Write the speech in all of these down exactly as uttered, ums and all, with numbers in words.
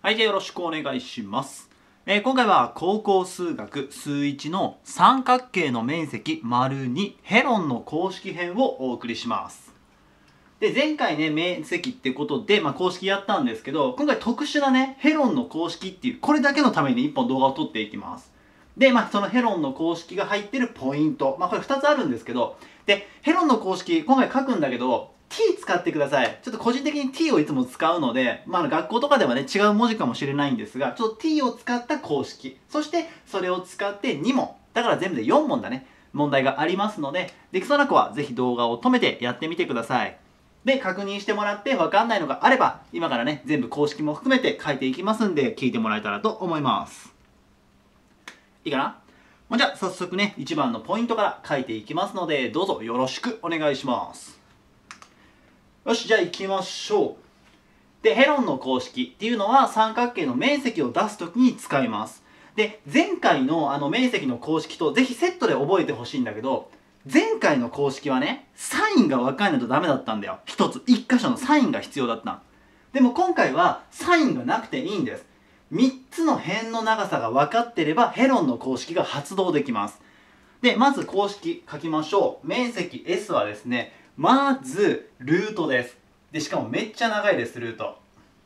はい、じゃあよろしくお願いします。えー、今回は高校数学数いちの三角形の面積 ② ヘロンの公式編をお送りします。で、前回ね、面積ってことで、まあ、公式やったんですけど、今回特殊なね、ヘロンの公式っていう、これだけのためにいっぽん動画を撮っていきます。で、まあ、そのヘロンの公式が入ってるポイント。まあ、これふたつあるんですけど、で、ヘロンの公式、今回書くんだけど、t 使ってください。ちょっと個人的に t をいつも使うので、まあ学校とかではね、違う文字かもしれないんですが、ちょっと t を使った公式。そしてそれを使ってにもん。だから全部でよんもんだね。問題がありますので、できそうな子はぜひ動画を止めてやってみてください。で、確認してもらって分かんないのがあれば、今からね、全部公式も含めて書いていきますんで、聞いてもらえたらと思います。いいかな？じゃあ早速ね、いちばんのポイントから書いていきますので、どうぞよろしくお願いします。よし、じゃあ行きましょう。で、ヘロンの公式っていうのは三角形の面積を出すときに使います。で、前回のあの面積の公式とぜひセットで覚えてほしいんだけど、前回の公式はね、サインが分かんないとダメだったんだよ。一つ、一箇所のサインが必要だった。でも今回はサインがなくていいんです。みっつの辺の長さが分かってればヘロンの公式が発動できます。で、まず公式書きましょう。面積 S はですね、まずルートです。で、しかもめっちゃ長いです、ルート。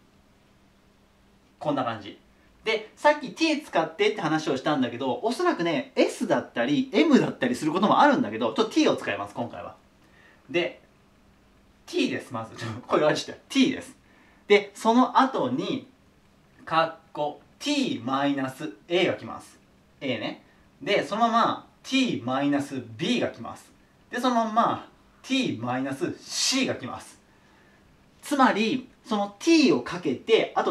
こんな感じ。で、さっき t 使ってって話をしたんだけど、おそらくね、S だったり M だったりすることもあるんだけど、ちょっと t を使います、今回は。で、t です、まず。これはして t です。で、その後に、カッコ t-a が来ます。a ね。で、そのまま t-b が来ます。で、そのまま t-c が来ます。つまり、その t をかけて、あと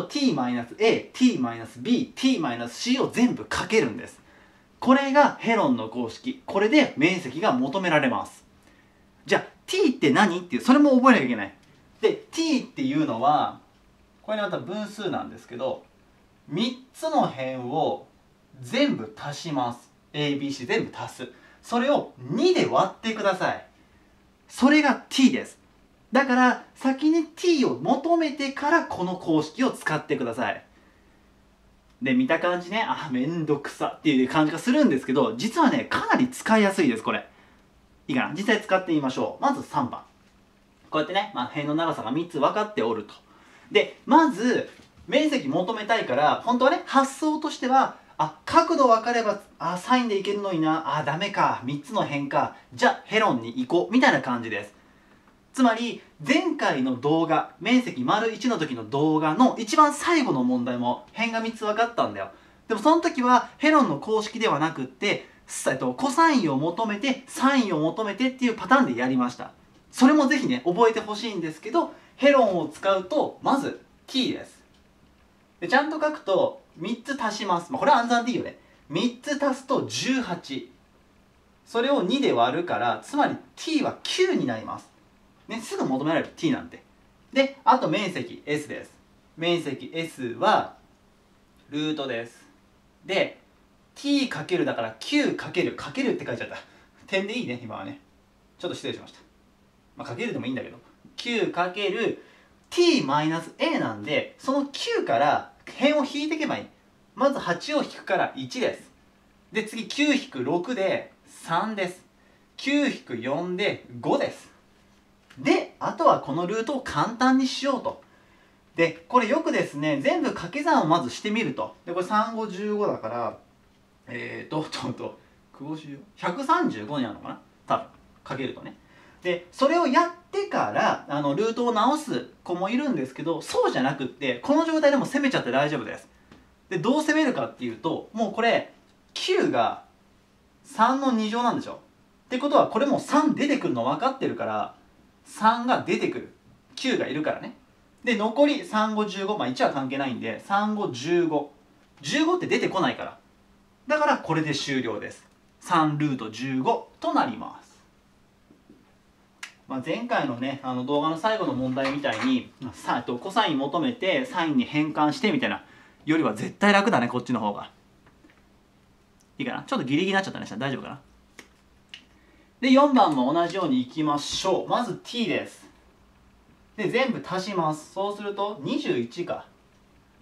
t-a、t-b、t-c を全部かけるんです。これがヘロンの公式。これで面積が求められます。じゃあ、t って何っていう、それも覚えなきゃいけない。で、t っていうのは、これまた分数なんですけど、みっつの辺を全部足します。a、b、c 全部足す。それをにで割ってください。それが t です。だから先に t を求めてからこの公式を使ってください。で、見た感じね、あ、めんどくさっていう感じがするんですけど、実はね、かなり使いやすいです、これ。いいかな？実際使ってみましょう。まずさんばん。こうやってね、まあ、辺の長さがみっつ分かっておると。で、まず、面積求めたいから、本当はね、発想としては、あ、角度分かれば、あ、サインでいけるのにな、あ、ダメか、みっつの辺か、じゃあヘロンに行こう、みたいな感じです。つまり、前回の動画、面積丸いちの時の動画の一番最後の問題も辺がみっつ分かったんだよ。でもその時はヘロンの公式ではなくって、えっと、コサインを求めて、サインを求めてっていうパターンでやりました。それもぜひね、覚えてほしいんですけど、ヘロンを使うと、まず t です。でちゃんと書くと、みっつ足します。まあ、これは暗算でいいよね。みっつ足すとじゅうはち。それをにで割るから、つまり t はきゅうになります。ね、すぐ求められる t なんて。で、あと面積 S です。面積 S はルートです。で、t かけるだからきゅうかけるかけるって書いちゃった。点でいいね、今はね。ちょっと失礼しました。まあ、かけるでもいいんだけど。きゅうかける t-a なんで、そのきゅうから辺を引いていけばいい。まずはちを引くからいちです。で、次きゅう引くろくでさんです。きゅう引くよんでごです。で、あとはこのルートを簡単にしようと。で、これよくですね、全部掛け算をまずしてみると。で、これさん、ご、じゅうごだから、えーと、ちょっと、ひゃくさんじゅうごになるのかな多分、かけるとね。で、それをやってから、あの、ルートを直す子もいるんですけど、そうじゃなくって、この状態でも攻めちゃって大丈夫です。で、どう攻めるかっていうと、もうこれ、きゅうがさんのに乗なんでしょ。ってことは、これもうさん出てくるの分かってるから、さんが出てくる。きゅうがいるからね。で、残りさん、ご、じゅうご。まあいちは関係ないんで、さん、ご、じゅうご。じゅうごって出てこないから。だからこれで終了です。さんルートじゅうごとなります。まあ、前回のね、あの動画の最後の問題みたいに、さとコサイン求めてサインに変換してみたいなよりは絶対楽だね、こっちの方が。いいかな？ちょっとギリギリになっちゃったね。大丈夫かな？で、よんばんも同じようにいきましょう。まず t です。で、全部足します。そうするとにじゅういちか。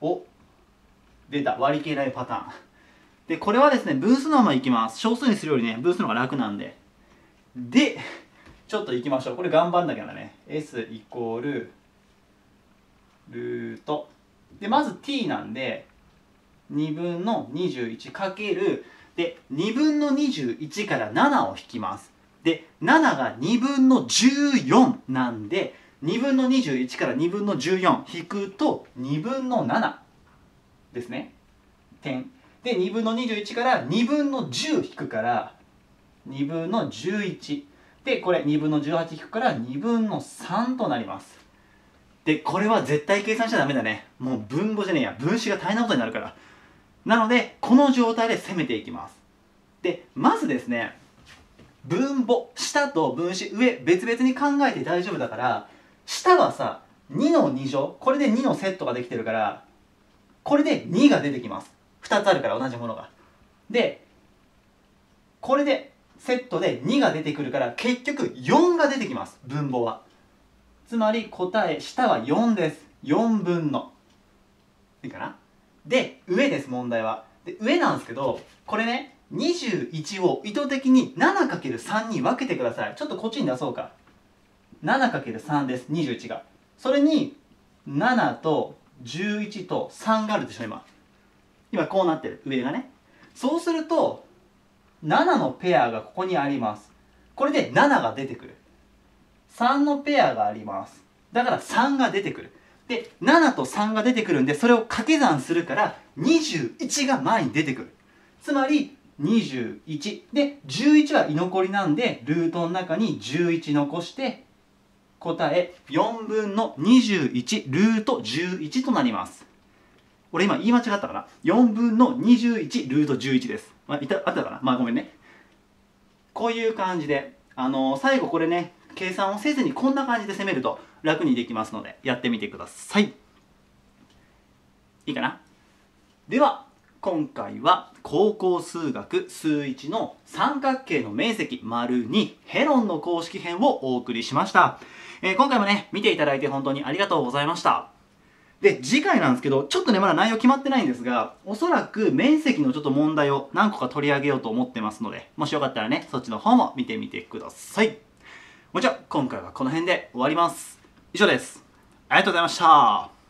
お、出た。割り切れないパターン。で、これはですね、分数のままいきます。小数にするよりね、分数の方が楽なんで。で、ちょっといきましょう。これ頑張んなきゃだね。S イコール、ルート。で、まず t なんで、にぶんのにじゅういちかける、で、にぶんのにじゅういちからななを引きます。で、なながにぶんのじゅうよんなんで、にぶんのにじゅういちからにぶんのじゅうよん引くとにぶんのななですね。点。で、にぶんのにじゅういちからにぶんのじゅう引くからにぶんのじゅういち。で、これにぶんのじゅうはち引くからにぶんのさんとなります。で、これは絶対計算しちゃダメだね。もう分母じゃねえや。分子が大変なことになるから。なので、この状態で攻めていきます。で、まずですね、分母、下と分子、上、別々に考えて大丈夫だから、下はさ、にのに乗、これでにのセットができてるから、これでにが出てきます。ふたつあるから同じものが。で、これでセットでにが出てくるから、結局よんが出てきます、分母は。つまり答え、下はよんです。よんぶんの。いいかな？で、上です、問題は。で、上なんですけど、これね、にじゅういちを意図的に ななかけるさん に分けてください。ちょっとこっちに出そうか。ななかけるさん です、にじゅういちが。それに、ななとじゅういちとさんがあるでしょ、今。今こうなってる、上がね。そうすると、ななのペアがここにあります。これでななが出てくる。さんのペアがあります。だからさんが出てくる。で、ななとさんが出てくるんで、それを掛け算するから、にじゅういちが前に出てくる。つまり、にじゅういち。で、じゅういちは居残りなんで、ルートの中にじゅういち残して、答え、よんぶんのにじゅういちルートじゅういちとなります。俺今言い間違ったかな？ よんぶんのにじゅういちルートじゅういちです。まあ、いた、あったかな？まあごめんね。こういう感じで、あのー、最後これね、計算をせずにこんな感じで攻めると楽にできますので、やってみてください。いいかな？では、今回は高校数学数いちの三角形の面積 ② ヘロンの公式編をお送りしました。えー、今回もね、見ていただいて本当にありがとうございました。で、次回なんですけど、ちょっとね、まだ内容決まってないんですが、おそらく面積のちょっと問題を何個か取り上げようと思ってますので、もしよかったらね、そっちの方も見てみてください。もちろん、今回はこの辺で終わります。以上です。ありがとうございました。